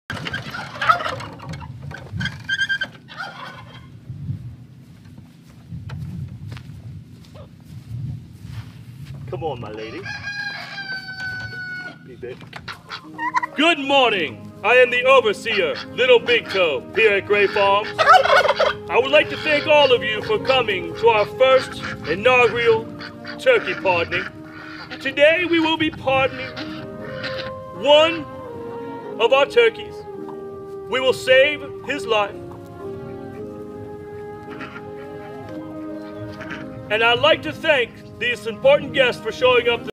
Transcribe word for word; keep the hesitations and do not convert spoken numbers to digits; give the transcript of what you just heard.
Come on, my lady. Be big. Good morning. I am the overseer, Little Big Toe, here at Gray Farms. I would like to thank all of you for coming to our first inaugural turkey pardoning. Today we will be pardoning one of our turkeys. We will save his life. And I'd like to thank these important guests for showing up.